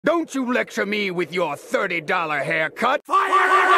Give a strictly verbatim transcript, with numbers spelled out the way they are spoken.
Don't you lecture me with your thirty dollar haircut! Fire!